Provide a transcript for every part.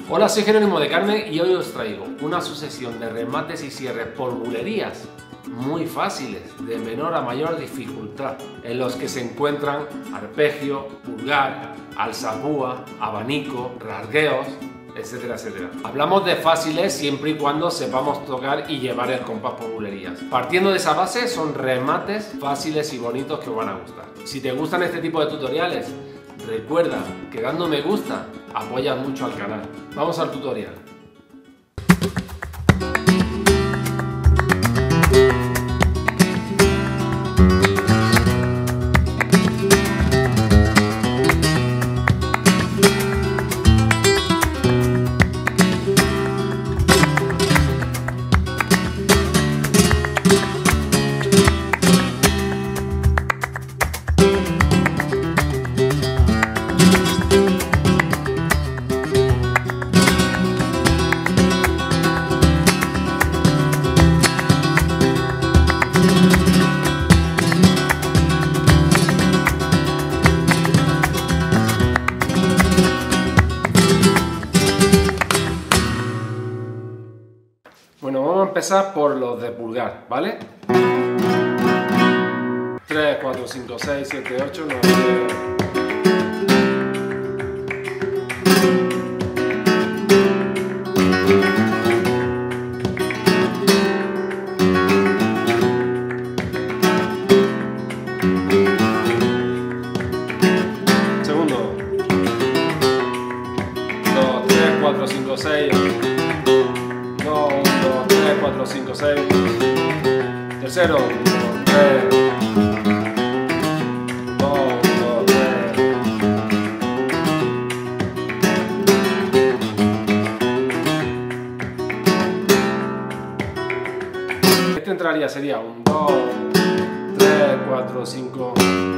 Hola, soy Jerónimo de Carmen y hoy os traigo una sucesión de remates y cierres por bulerías muy fáciles, de menor a mayor dificultad, en los que se encuentran arpegio, pulgar, alzapúa, abanico, rasgueos, etcétera, etcétera. Hablamos de fáciles siempre y cuando sepamos tocar y llevar el compás por bulerías. Partiendo de esa base, son remates fáciles y bonitos que os van a gustar. Si te gustan este tipo de tutoriales, recuerda que dando me gusta apoyas mucho al canal. Vamos al tutorial. Bueno, vamos a empezar por los de pulgar, ¿vale? 3, 4, 5, 6, 7, 8, 9, 10. Segundo. 2, 3, 4, 5, 6. 2, 1, 2, 3, 4, 5, 6. Tercero, 1, 3. 2, 1, 3. Este entraría, sería un 2, 3, 4, 5.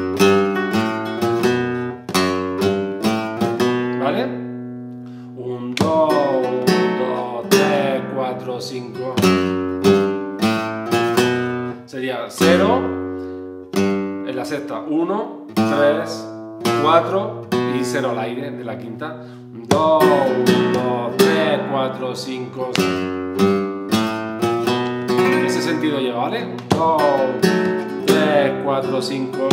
¿Vale? Un 2, 4, 5. Sería 0 en la sexta, 1, 3, 4 y 0 al aire de la quinta. 2, 1, 3, 4, 5. Ese sentido lleva, ¿vale? 2, 3, 4, 5.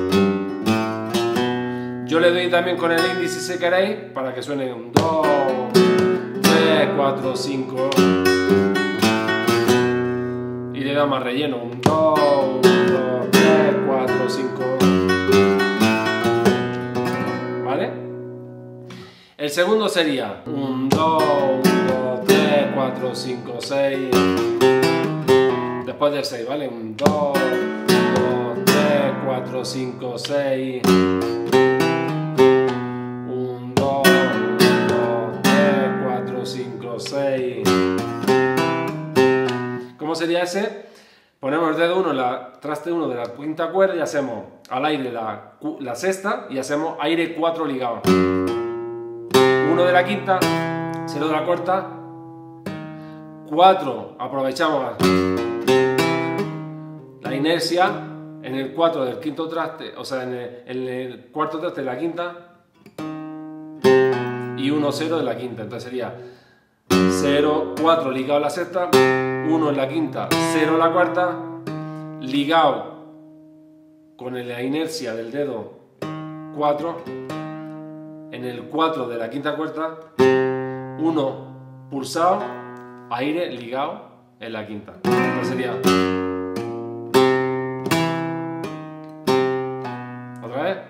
Yo le doy también con el índice si queréis para que suene un 2, 3, 4, 5. Y le da más relleno, un 2, 1, 3, 4, 5. ¿Vale? El segundo sería un 2, 1, 3, 4, 5, 6. Después del 6, ¿vale? Un 2, 1, 3, 4, 5, 6. Un 2, 1, 3, 4, 5, 6. ¿Cómo sería ese? Ponemos el dedo 1 en la traste 1 de la quinta cuerda y hacemos al aire la sexta y hacemos aire 4 ligado. 1 de la quinta, 0 de la cuarta, 4, aprovechamos la inercia en el 4 del quinto traste, o sea, en el cuarto traste de la quinta y 1, 0 de la quinta. Entonces sería 0, 4 ligado a la sexta, 1 en la quinta, 0 en la cuarta, ligado con la inercia del dedo 4 en el 4 de la quinta cuerda, 1 pulsado, aire ligado en la quinta. Entonces sería otra vez.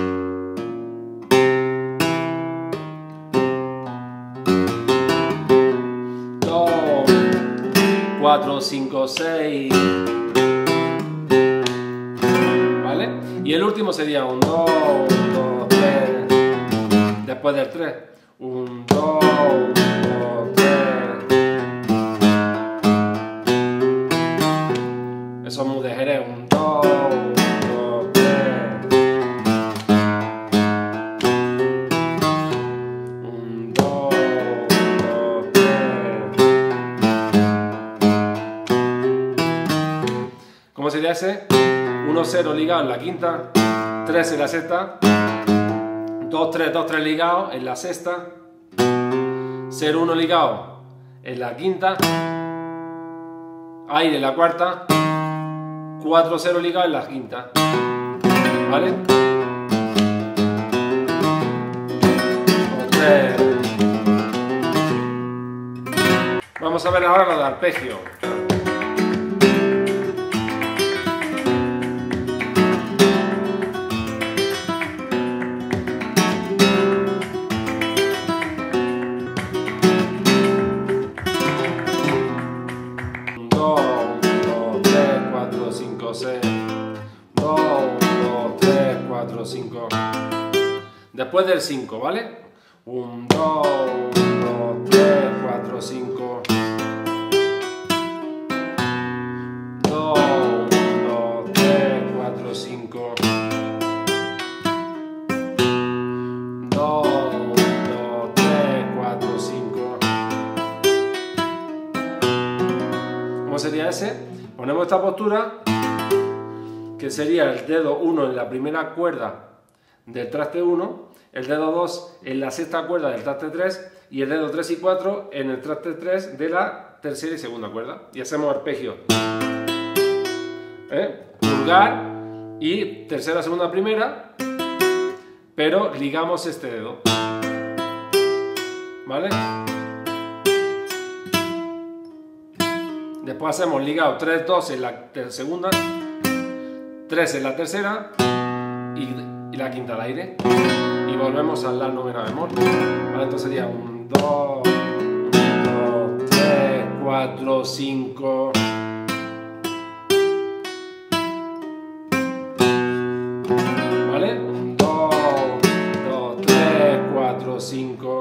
4, 5, 6. ¿Vale? Y el último sería un 2, 1, 3. Después del 3. Un 2, 1, 3. Eso es muy de Jerez. Un 2, 1, 3. Un 2, 1, 3. ¿Cómo sería ese? 1, 0 ligado en la quinta, 3 en la sexta, 2, 3 ligado en la sexta, 0-1 ligado en la quinta, aire en la cuarta, 4-0 ligado en la quinta, ¿vale? Vamos a ver ahora lo de arpegio. Después del 5, ¿vale? 1, 2, 1, 2, 3, 4, 5. 2, 1, 3, 4, 5. 2, 1, 3, 4, 5. ¿Cómo sería ese? Ponemos esta postura, que sería el dedo 1 en la primera cuerda del traste 1, el dedo 2 en la sexta cuerda del traste 3 y el dedo 3 y 4 en el traste 3 de la tercera y segunda cuerda. Y hacemos arpegio. Pulgar y tercera, segunda, primera, pero ligamos este dedo. ¿Vale? Después hacemos ligado 3, 2 en la segunda, 3 en la tercera y la quinta al aire. Y volvemos a la novena bemol. Vale, entonces sería 1, 2, 3, 4, 5. ¿Vale? 1, 2, 3, 4, 5.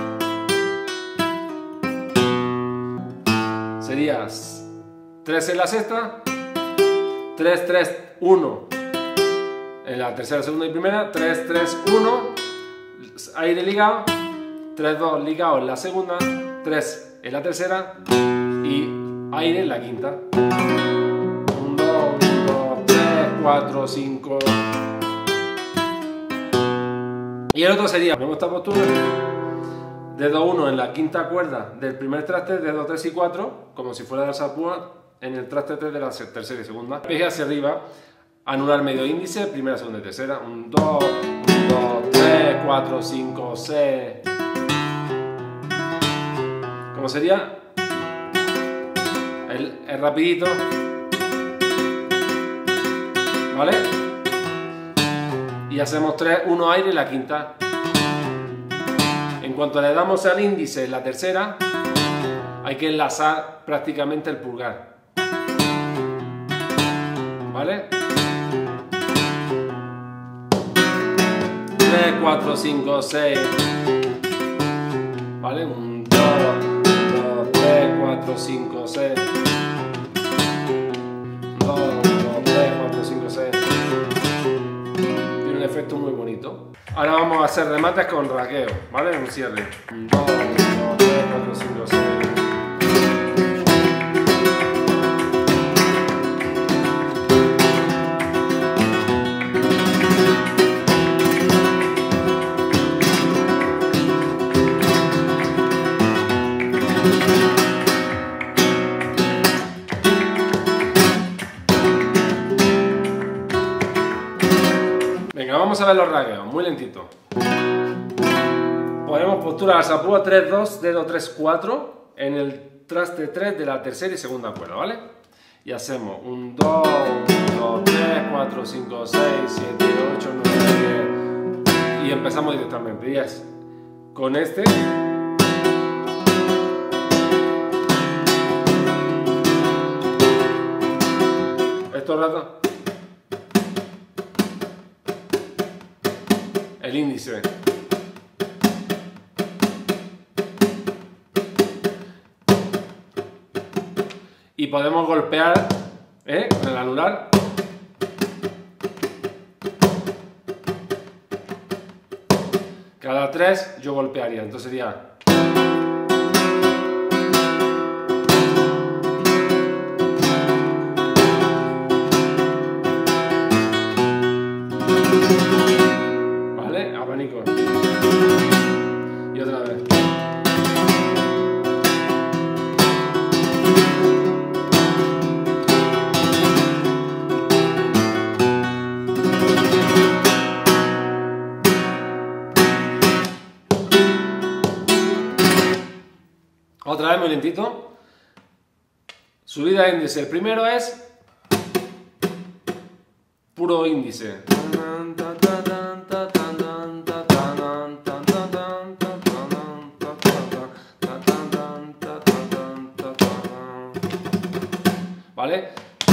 Sería 3 en la sexta, 3, 3, 1 en la tercera, segunda y primera, 3, 3, 1, aire ligado, 3, 2 ligado en la segunda, 3 en la tercera y aire en la quinta. 1, 2, 3, 4, 5. Y el otro sería, ponemos esta postura, dedo 1 en la quinta cuerda del primer traste, dedo 3 y 4, como si fuera de alzapúa, en el traste 3 de la tercera y segunda. Pega hacia arriba, anular medio índice, primera, segunda y tercera. 1, 2, 3, 4, 5, 6. ¿Cómo sería? El rapidito. ¿Vale? Y hacemos 3, 1 aire en la quinta. En cuanto le damos al índice en la tercera, hay que enlazar prácticamente el pulgar. ¿Vale? 3, 4, 5, 6. ¿Vale? 1, 2, 3, 4, 5, 6. 2, 3, 4, 5, 6. Tiene un efecto muy bonito. Ahora vamos a hacer remates con raqueo, ¿vale? Un cierre. 1, 2, 3, 4, 5, 6. Venga, vamos a ver los raqueos, muy lentito. Ponemos postura de alzapúa 3, 2, dedo 3, 4 en el traste 3 de la tercera y segunda cuerda, ¿vale? Y hacemos 1, 2, 1, 3, 4, 5, 6, 7, 8, 9, 10 y empezamos directamente. Y es con este. Todo el rato. El índice. Y podemos golpear con el anular. Cada 3 yo golpearía, entonces sería. ¿Vale? Abanico. Y otra vez. Otra vez muy lentito. Subida de índice. El primero es puro índice. ¿Vale?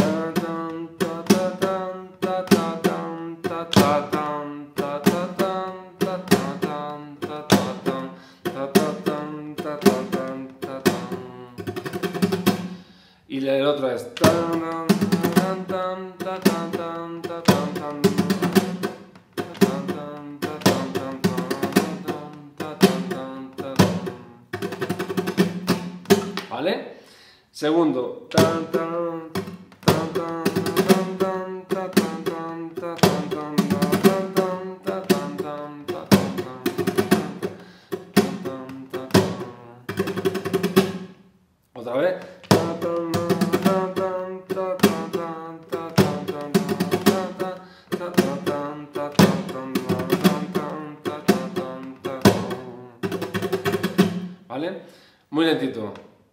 Y el otro es ¿vale? Segundo otra vez ¿vale? Muy lentito.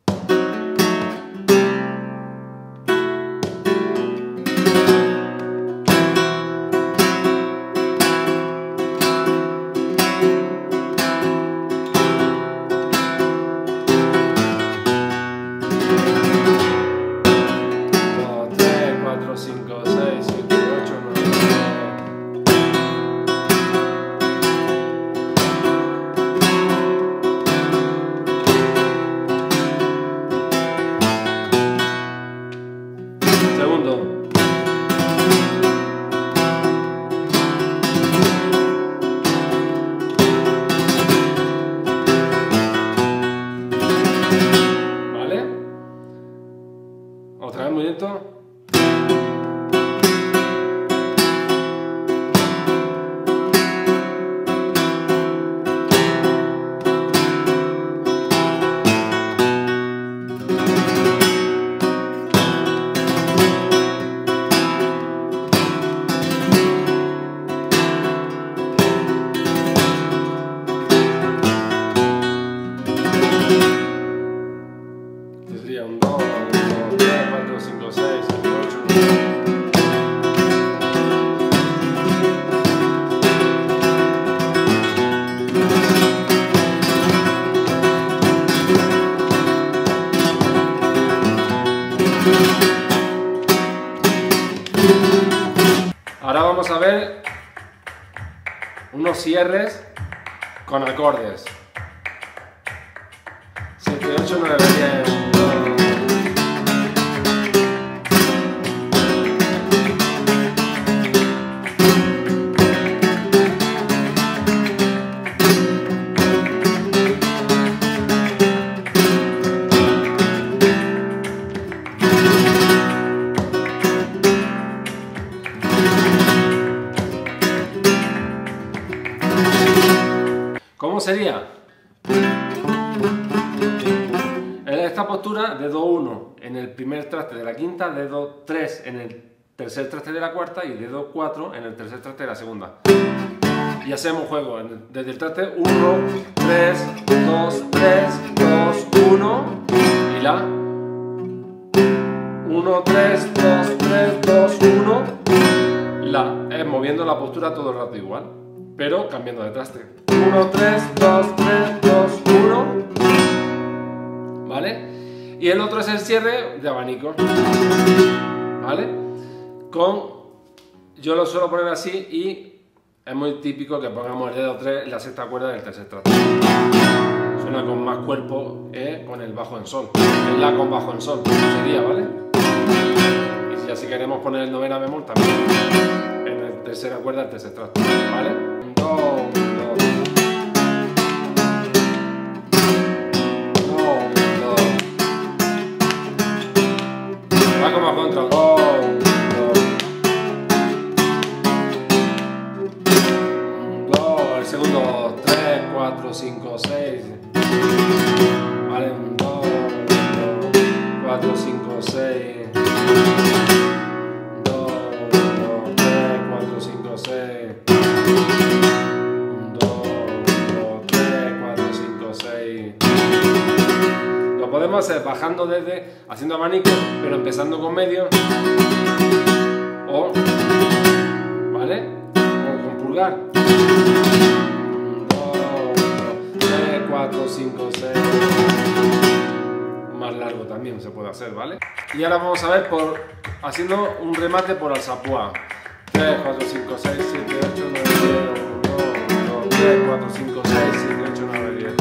Otra vez muy lento. Sería un 2, 3, 4, 5, 6, 7, 8. Ahora vamos a ver unos cierres con acordes. 7, 8, 9, 10. ¿Cómo sería? En esta postura, dedo 1 en el primer traste de la quinta, dedo 3 en el tercer traste de la cuarta y dedo 4 en el tercer traste de la segunda. Y hacemos juego desde el traste 1, 3, 2, 3, 2, 1 y la 1, 3, 2, 3, 2, 1 la. Moviendo la postura todo el rato igual, pero cambiando de traste. 1, 3, 2, 3, 2, 1. ¿Vale? Y el otro es el cierre de abanico. ¿Vale? Yo lo suelo poner así y es muy típico que pongamos el dedo 3 en la sexta cuerda del tercer traste. Suena con más cuerpo con el bajo en sol. El la con bajo en sol. Sería, ¿vale? Y si así queremos poner el novena bemol también. En la tercera cuerda del tercer traste. ¿Vale? 2, 2. Va como a contra. 2, 2. El segundo 3, 4, 5, 6. Vale, 2, 4, 5, 6. 2, 3, 4, 5, 6. 2, 3, 4, 5, 6. Lo podemos hacer bajando desde, haciendo abanico, pero empezando con medio. O, ¿vale? O con pulgar. 1, 2, 3, 4, 5, 6. Más largo también se puede hacer, ¿vale? Y ahora vamos a ver haciendo un remate por alzapoix. 3, 4, 5, 6, 7, 8, 9, 10. 1, 2, 3, 4, 5, 6, 7, 8, 9, 10.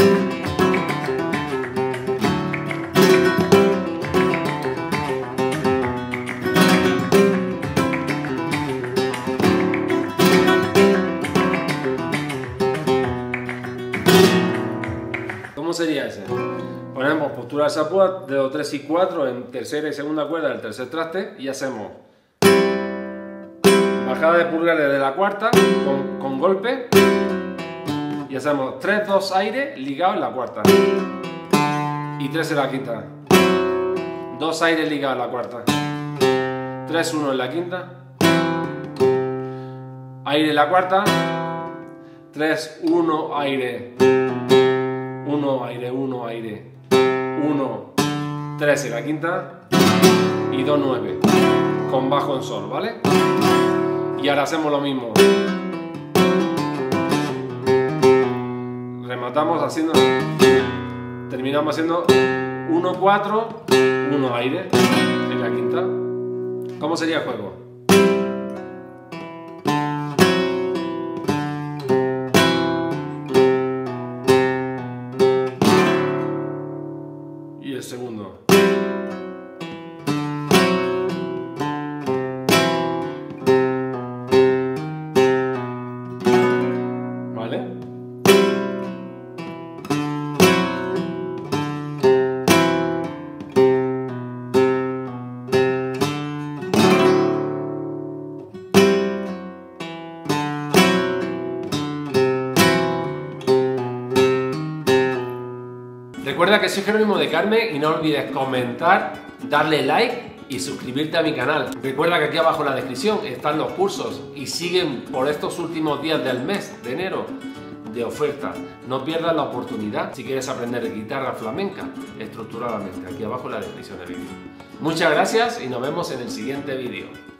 ¿Cómo sería ese? Ponemos postura de alzapoix, dedo 3 y 4 en tercera y segunda cuerda del tercer traste y hacemos bajada de pulgares de la cuarta con golpe y hacemos 3, 2 aire ligado en la cuarta y 3 en la quinta, 2 aire ligado en la cuarta, 3, 1 en la quinta, aire en la cuarta, 3, 1 aire, 1 aire, 1 aire, 1, 3 en la quinta y 2, 9 con bajo en sol, ¿vale? Y ahora hacemos lo mismo. Rematamos haciendo, terminamos haciendo 1, 4, 1 aire en la quinta. ¿Cómo sería el juego? Y el segundo. ¿Vale? Recuerda que soy Jerónimo de Carme y no olvides comentar, darle like y suscribirte a mi canal. Recuerda que aquí abajo en la descripción están los cursos y siguen por estos últimos días del mes de enero de oferta. No pierdas la oportunidad si quieres aprender guitarra flamenca estructuradamente. Aquí abajo en la descripción del vídeo. Muchas gracias y nos vemos en el siguiente vídeo.